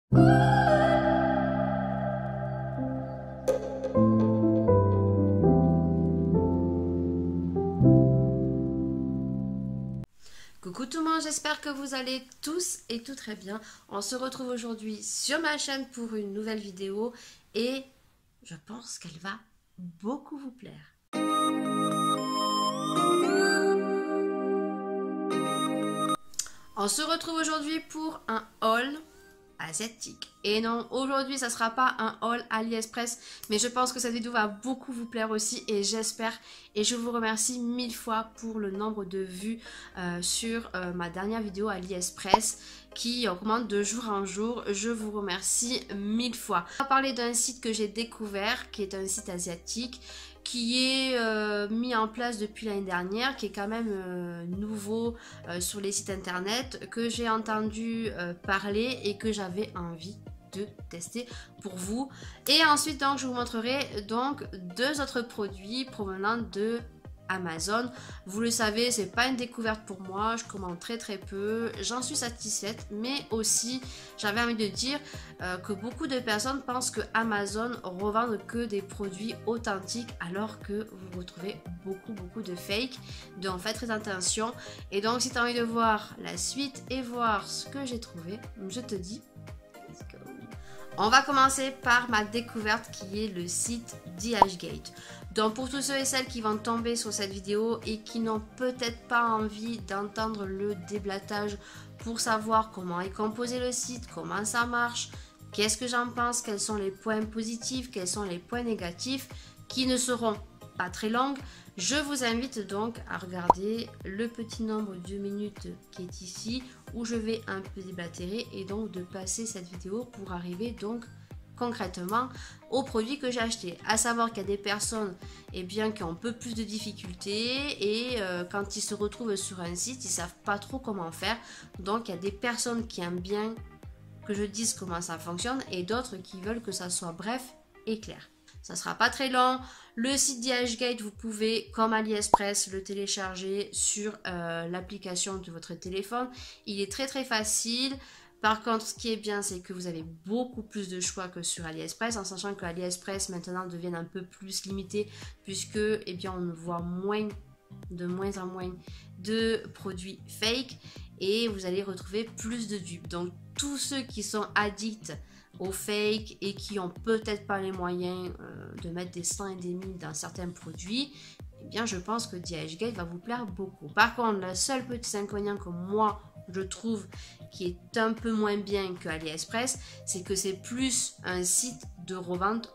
Coucou tout le monde, j'espère que vous allez tous et tout très bien. On se retrouve aujourd'hui sur ma chaîne pour une nouvelle vidéo et je pense qu'elle va beaucoup vous plaire. On se retrouve aujourd'hui pour un haul asiatique. Et non, aujourd'hui ça sera pas un haul AliExpress, mais je pense que cette vidéo va beaucoup vous plaire aussi et j'espère et je vous remercie 1000 fois pour le nombre de vues sur ma dernière vidéo AliExpress qui augmente de jour en jour. Je vous remercie 1000 fois. On va parler d'un site que j'ai découvert, qui est un site asiatique qui est mis en place depuis l'année dernière, qui est quand même nouveau sur les sites internet, que j'ai entendu parler et que j'avais envie de tester pour vous. Et ensuite donc je vous montrerai donc deux autres produits provenant de Amazon. Vous le savez, c'est pas une découverte pour moi, je commande très peu, j'en suis satisfaite, mais aussi j'avais envie de dire que beaucoup de personnes pensent que Amazon revend que des produits authentiques alors que vous retrouvez beaucoup de fake. Donc faites très attention. Et donc si tu as envie de voir la suite et voir ce que j'ai trouvé, je te dis let's go. On va commencer par ma découverte qui est le site DHgate. Donc pour tous ceux et celles qui vont tomber sur cette vidéo et qui n'ont peut-être pas envie d'entendre le déblatage pour savoir comment est composé le site, comment ça marche, qu'est-ce que j'en pense, quels sont les points positifs, quels sont les points négatifs, qui ne seront pas très longues, je vous invite donc à regarder le petit nombre de minutes qui est ici où je vais un peu déblatérer et donc de passer cette vidéo pour arriver donc concrètement aux produits que j'ai achetés. À savoir qu'il y a des personnes qui ont un peu plus de difficultés et quand ils se retrouvent sur un site, ils savent pas trop comment faire. Donc il y a des personnes qui aiment bien que je dise comment ça fonctionne et d'autres qui veulent que ça soit bref et clair. Ça sera pas très long. Le site DHgate, vous pouvez, comme AliExpress, le télécharger sur l'application de votre téléphone. Il est très facile. Par contre, ce qui est bien, c'est que vous avez beaucoup plus de choix que sur AliExpress, en sachant que AliExpress maintenant devient un peu plus limité, puisque on voit de moins en moins de produits fake et vous allez retrouver plus de dupes. Donc, tous ceux qui sont addicts au fake et qui ont peut-être pas les moyens de mettre des 100 et des 1000 dans certains produits, je pense que DHgate va vous plaire beaucoup. Par contre, le seul petit inconvénient que moi je trouve qui est un peu moins bien que AliExpress, c'est que c'est plus un site de revente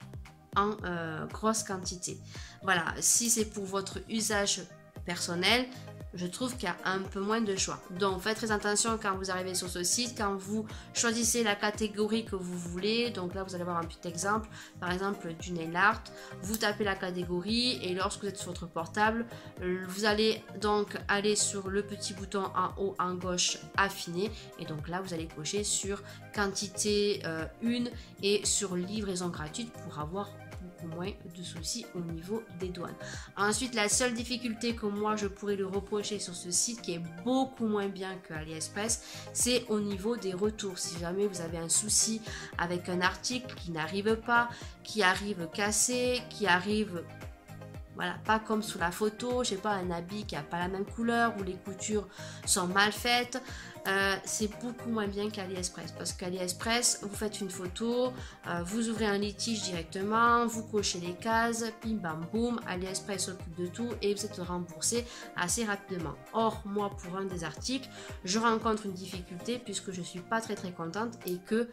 en grosse quantité. Voilà, si c'est pour votre usage personnel, je trouve qu'il y a un peu moins de choix. Donc faites très attention quand vous arrivez sur ce site, quand vous choisissez la catégorie que vous voulez. Donc là vous allez avoir un petit exemple, par exemple du nail art. Vous tapez la catégorie et lorsque vous êtes sur votre portable, vous allez donc aller sur le petit bouton en haut en gauche affiner et donc là vous allez cocher sur quantité 1 et sur livraison gratuite pour avoir moins de soucis au niveau des douanes. Ensuite, la seule difficulté que moi je pourrais le reprocher sur ce site qui est beaucoup moins bien que AliExpress, c'est au niveau des retours. Si jamais vous avez un souci avec un article qui n'arrive pas, qui arrive cassé, qui arrive pas comme sous la photo, je sais pas, un habit qui a pas la même couleur ou les coutures sont mal faites, c'est beaucoup moins bien qu'AliExpress parce qu'AliExpress, vous faites une photo, vous ouvrez un litige directement, vous cochez les cases, bim bam boum, AliExpress s'occupe de tout et vous êtes remboursé assez rapidement. Or, moi, pour un des articles, je rencontre une difficulté puisque je suis pas très contente et que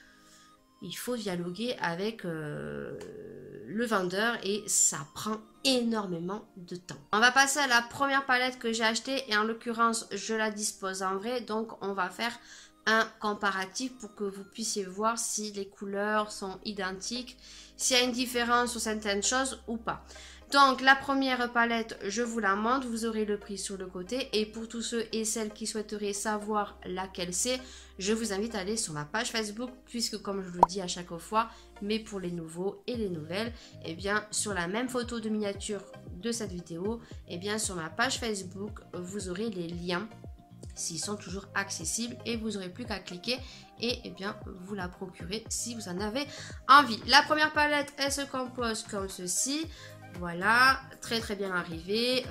il faut dialoguer avec le vendeur et ça prend énormément de temps. On va passer à la première palette que j'ai achetée et en l'occurrence je la dispose en vrai, donc on va faire un comparatif pour que vous puissiez voir si les couleurs sont identiques, s'il y a une différence sur certaines choses ou pas. Donc la première palette, je vous la montre, vous aurez le prix sur le côté et pour tous ceux et celles qui souhaiteraient savoir laquelle c'est, je vous invite à aller sur ma page Facebook puisque comme je vous le dis à chaque fois, mais pour les nouveaux et les nouvelles, sur la même photo de miniature de cette vidéo, sur ma page Facebook, vous aurez les liens s'ils sont toujours accessibles et vous n'aurez plus qu'à cliquer et eh bien vous la procurez si vous en avez envie. La première palette, elle se compose comme ceci. Voilà, très très bien arrivé.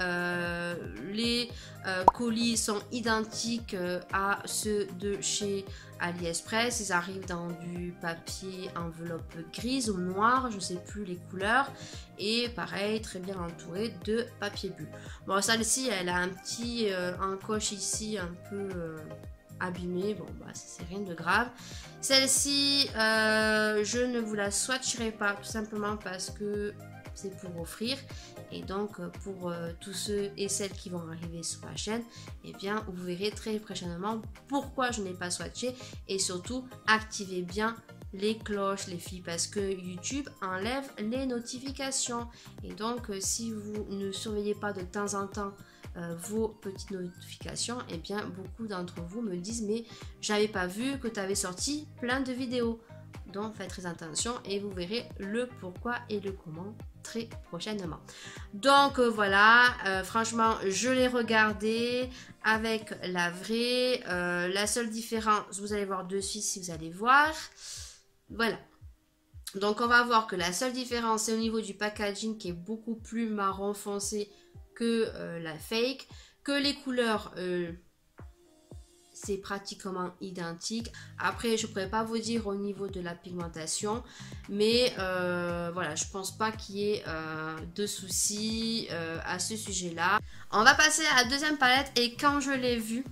Les colis sont identiques à ceux de chez AliExpress. Ils arrivent dans du papier enveloppe grise ou noir, je ne sais plus les couleurs. Et pareil, très bien entouré de papier bulle. Bon, celle-ci, elle a un petit encoche ici un peu abîmé. Bon, bah, c'est rien de grave. Celle-ci, je ne vous la swatcherai pas, tout simplement parce que c'est pour offrir, et donc pour tous ceux et celles qui vont arriver sur la chaîne, et bien vous verrez très prochainement pourquoi je n'ai pas swatché, et surtout activez bien les cloches les filles, parce que YouTube enlève les notifications, et donc si vous ne surveillez pas de temps en temps vos petites notifications, et bien beaucoup d'entre vous me disent mais j'avais pas vu que tu avais sorti plein de vidéos. Donc faites très attention et vous verrez le pourquoi et le comment très prochainement. Donc voilà, franchement je l'ai regardé avec la vraie. La seule différence, vous allez voir de suite si vous allez voir. Voilà. Donc on va voir que la seule différence c'est au niveau du packaging qui est beaucoup plus marron foncé que la fake. Que les couleurs... c'est pratiquement identique. Après, je ne pourrais pas vous dire au niveau de la pigmentation, mais voilà, je pense pas qu'il y ait de soucis à ce sujet-là. On va passer à la deuxième palette, et quand je l'ai vue,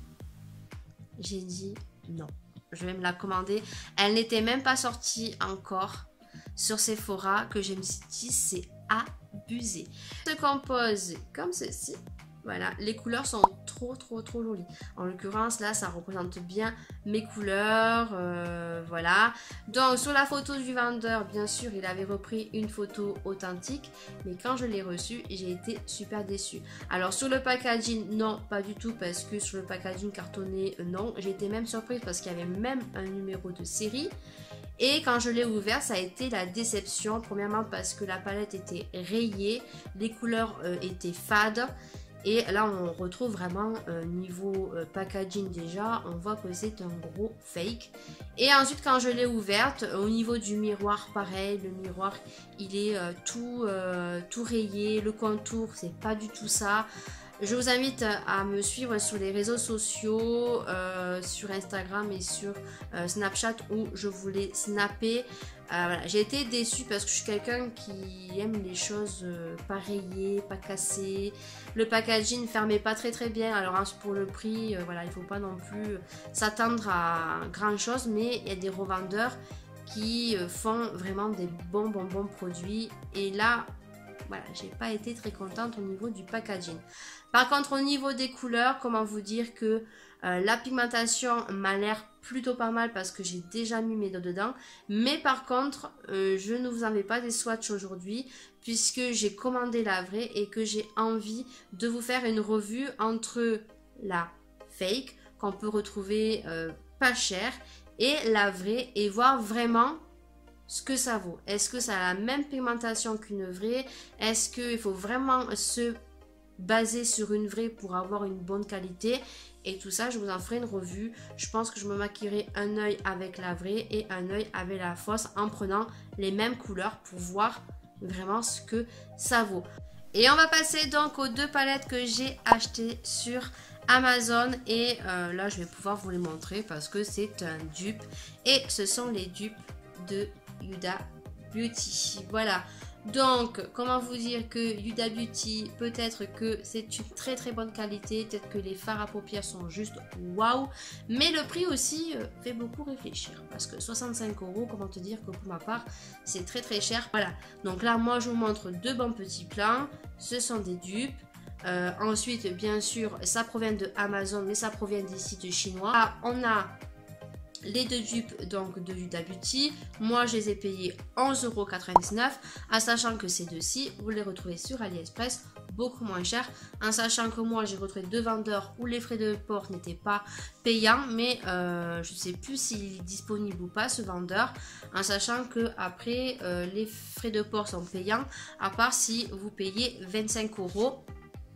j'ai dit non, je vais me la commander. Elle n'était même pas sortie encore sur Sephora, que je me suis dit c'est abusé. Elle se compose comme ceci. Voilà, les couleurs sont trop jolies. En l'occurrence, là, ça représente bien mes couleurs. Voilà. Donc, sur la photo du vendeur, bien sûr, il avait repris une photo authentique. Mais quand je l'ai reçue, j'ai été super déçue. Alors, sur le packaging, non, pas du tout. Parce que sur le packaging cartonné, non. J'ai été même surprise parce qu'il y avait même un numéro de série. Et quand je l'ai ouvert, ça a été la déception. Premièrement, parce que la palette était rayée. Les couleurs étaient fades. Et là, on retrouve vraiment niveau packaging déjà, on voit que c'est un gros fake. Et ensuite, quand je l'ai ouverte, au niveau du miroir, pareil, le miroir, il est tout rayé. Le contour, c'est pas du tout ça. Je vous invite à me suivre sur les réseaux sociaux, sur Instagram et sur Snapchat où je voulais snapper. Voilà. J'ai été déçue parce que je suis quelqu'un qui aime les choses pas rayées, pas cassées. Le packaging ne fermait pas très bien. Alors pour le prix, voilà, il ne faut pas non plus s'attendre à grand chose. Mais il y a des revendeurs qui font vraiment des bons produits. Et là, voilà, j'ai pas été très contente au niveau du packaging. Par contre, au niveau des couleurs, comment vous dire que la pigmentation m'a l'air plutôt pas mal parce que j'ai déjà mis mes doigts dedans. Mais par contre, je ne vous en vais pas des swatchs aujourd'hui puisque j'ai commandé la vraie et que j'ai envie de vous faire une revue entre la fake qu'on peut retrouver pas cher et la vraie et voir vraiment ce que ça vaut. Est-ce que ça a la même pigmentation qu'une vraie? Est-ce qu'il faut vraiment se baser sur une vraie pour avoir une bonne qualité? Et tout ça, je vous en ferai une revue. Je pense que je me maquillerai un œil avec la vraie et un œil avec la fausse en prenant les mêmes couleurs pour voir vraiment ce que ça vaut. Et on va passer donc aux deux palettes que j'ai achetées sur Amazon. Et là, je vais pouvoir vous les montrer parce que c'est un dupe. Et ce sont les dupes de Huda Beauty. Voilà. Donc, comment vous dire que Huda Beauty, peut-être que c'est une très bonne qualité, peut-être que les fards à paupières sont juste waouh, mais le prix aussi fait beaucoup réfléchir, parce que 65 €, comment te dire que pour ma part, c'est très cher. Voilà, donc là, moi, je vous montre deux bons petits plans, ce sont des dupes. Ensuite, bien sûr, ça provient de Amazon, mais ça provient des sites chinois. Là, on a les deux dupes donc de Huda Beauty. Moi je les ai payés 11,99 €, en sachant que ces deux-ci vous les retrouvez sur AliExpress beaucoup moins cher, en sachant que moi j'ai retrouvé deux vendeurs où les frais de port n'étaient pas payants, mais je ne sais plus s'il est disponible ou pas ce vendeur, en sachant que après les frais de port sont payants à part si vous payez 25 €.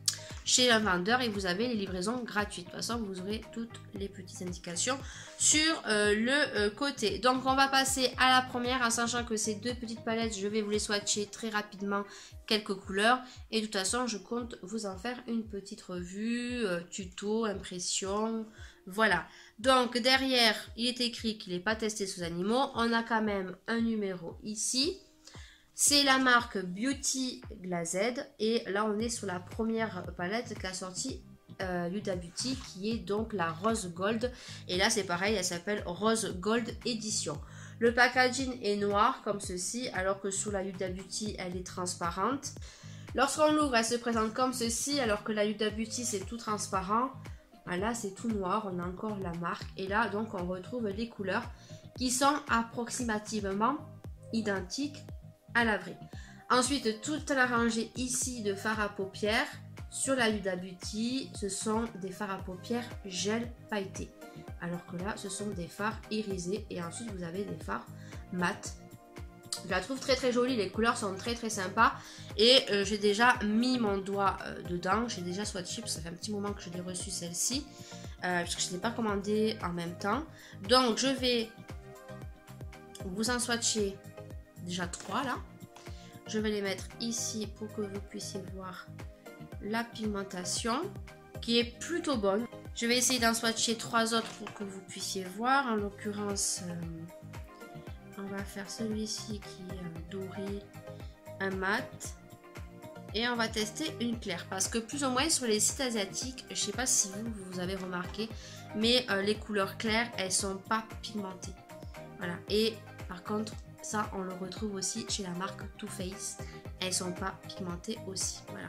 chez un vendeur et vous avez les livraisons gratuites. De toute façon, vous aurez toutes les petites indications sur le côté. Donc, on va passer à la première en sachant que ces deux petites palettes, je vais vous les swatcher très rapidement quelques couleurs. Et de toute façon, je compte vous en faire une petite revue, tuto, impression. Voilà. Donc, derrière, il est écrit qu'il n'est pas testé sous animaux. On a quand même un numéro ici. C'est la marque Beauty Glazed et là on est sur la première palette qu'a sorti Huda Beauty qui est donc la Rose Gold et là c'est pareil, elle s'appelle Rose Gold Edition. Le packaging est noir comme ceci alors que sous la Huda Beauty elle est transparente. Lorsqu'on l'ouvre elle se présente comme ceci alors que la Huda Beauty c'est tout transparent. Là c'est tout noir, on a encore la marque et là donc on retrouve les couleurs qui sont approximativement identiques à la vraie. Ensuite, toute la rangée ici de fards à paupières sur la Huda Beauty, ce sont des fards à paupières gel pailletés. Alors que là, ce sont des fards irisés et ensuite vous avez des fards mat. Je la trouve très très jolie, les couleurs sont très très sympas et j'ai déjà mis mon doigt dedans, j'ai déjà swatché parce que ça fait un petit moment que je l'ai reçue celle-ci parce que je ne l'ai pas commandée en même temps. Donc je vais vous en swatcher déjà 3 là. Je vais les mettre ici pour que vous puissiez voir la pigmentation qui est plutôt bonne. Je vais essayer d'en swatcher 3 autres pour que vous puissiez voir. En l'occurrence, on va faire celui-ci qui est doré, un mat. Et on va tester une claire parce que plus ou moins sur les sites asiatiques, je ne sais pas si vous avez remarqué, mais les couleurs claires, elles sont pas pigmentées. Voilà. Et par contre, ça, on le retrouve aussi chez la marque Too Faced. Elles sont pas pigmentées aussi. Voilà.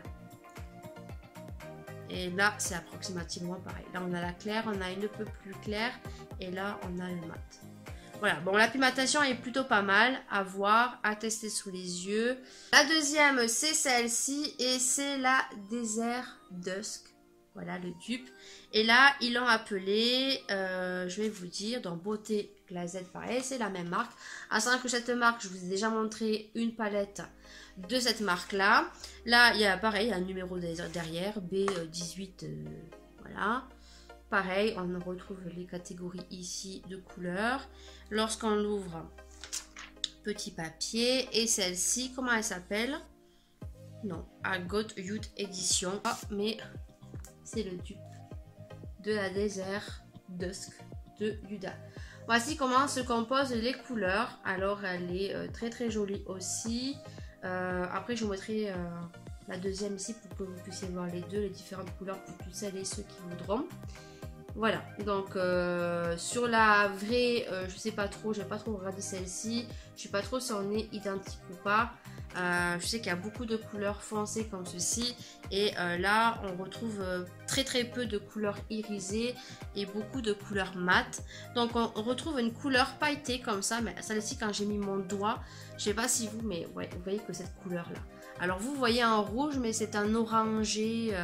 Et là, c'est approximativement pareil. Là, on a la claire, on a une peu plus claire. Et là, on a le mat. Voilà. Bon, la pigmentation est plutôt pas mal à voir, à tester sous les yeux. La deuxième, c'est celle-ci. Et c'est la Desert Dusk. Voilà le dupe. Et là, ils l'ont appelé, je vais vous dire, dans Beauty Glazed, pareil, c'est la même marque. À savoir que cette marque, je vous ai déjà montré une palette de cette marque-là. Là, il y a pareil, un numéro derrière, B18, voilà. Pareil, on retrouve les catégories ici de couleurs. Lorsqu'on l'ouvre, petit papier. Et celle-ci, comment elle s'appelle? Non, I Got Youth Edition. Ah, mais c'est le dupe de la Desert Dusk de Huda. Voici comment se composent les couleurs. Alors elle est très très jolie aussi. Après je vous mettrai la deuxième ici pour que vous puissiez voir les deux, les différentes couleurs pour toutes celles et ceux qui voudront. Voilà, donc sur la vraie, je sais pas trop, j'ai pas trop regardé celle-ci. Je sais pas trop si on est identique ou pas. Je sais qu'il y a beaucoup de couleurs foncées comme ceci et là on retrouve très très peu de couleurs irisées et beaucoup de couleurs mat. Donc on retrouve une couleur pailletée comme ça, mais celle-ci quand j'ai mis mon doigt, je sais pas si vous, mais ouais, vous voyez que cette couleur là. Alors vous voyez un rouge, mais c'est un orangé,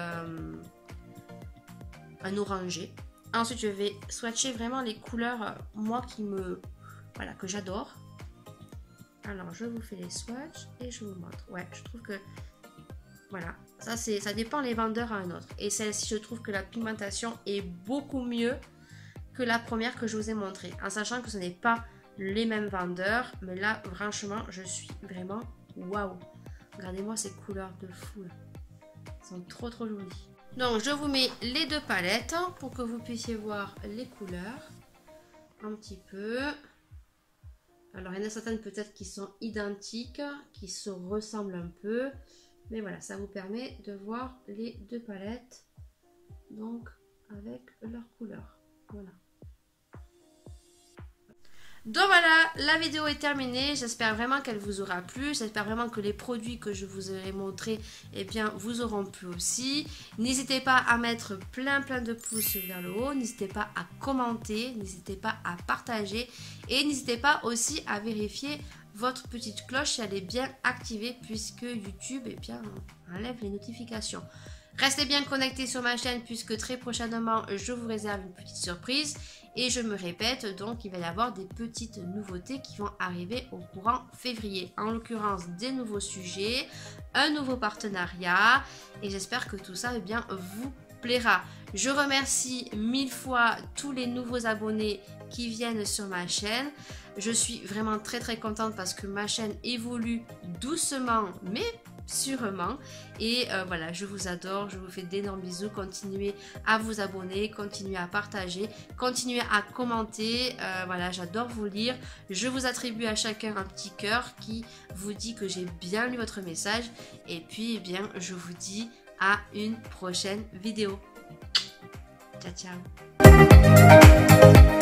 Ensuite je vais swatcher vraiment les couleurs moi qui me, voilà, que j'adore. Alors, je vous fais les swatchs et je vous montre. Ouais, je trouve que... Voilà, ça dépend les vendeurs à un autre. Et celle-ci, je trouve que la pigmentation est beaucoup mieux que la première que je vous ai montrée. En sachant que ce n'est pas les mêmes vendeurs. Mais là, franchement, je suis vraiment... Waouh! Regardez-moi ces couleurs de fou. Elles sont trop trop jolies. Donc, je vous mets les deux palettes pour que vous puissiez voir les couleurs. Un petit peu... Alors, il y en a certaines peut-être qui sont identiques, qui se ressemblent un peu. Mais voilà, ça vous permet de voir les deux palettes. Donc, avec leurs couleurs. Voilà. Donc voilà, la vidéo est terminée. J'espère vraiment qu'elle vous aura plu. J'espère vraiment que les produits que je vous ai montrés, eh bien, vous auront plu aussi. N'hésitez pas à mettre plein de pouces vers le haut. N'hésitez pas à commenter. N'hésitez pas à partager. Et n'hésitez pas aussi à vérifier votre petite cloche si elle est bien activée puisque YouTube, eh bien, enlève les notifications. Restez bien connectés sur ma chaîne puisque très prochainement, je vous réserve une petite surprise. Et je me répète, donc il va y avoir des petites nouveautés qui vont arriver au courant février. En l'occurrence, des nouveaux sujets, un nouveau partenariat. Et j'espère que tout ça vous plaira. Je remercie 1000 fois tous les nouveaux abonnés qui viennent sur ma chaîne. Je suis vraiment très contente parce que ma chaîne évolue doucement mais sûrement. Et voilà, je vous adore, je vous fais d'énormes bisous. Continuez à vous abonner, continuez à partager, continuez à commenter. Voilà, j'adore vous lire. Je vous attribue à chacun un petit cœur qui vous dit que j'ai bien lu votre message. Et puis, eh bien, je vous dis à une prochaine vidéo. Ciao, ciao.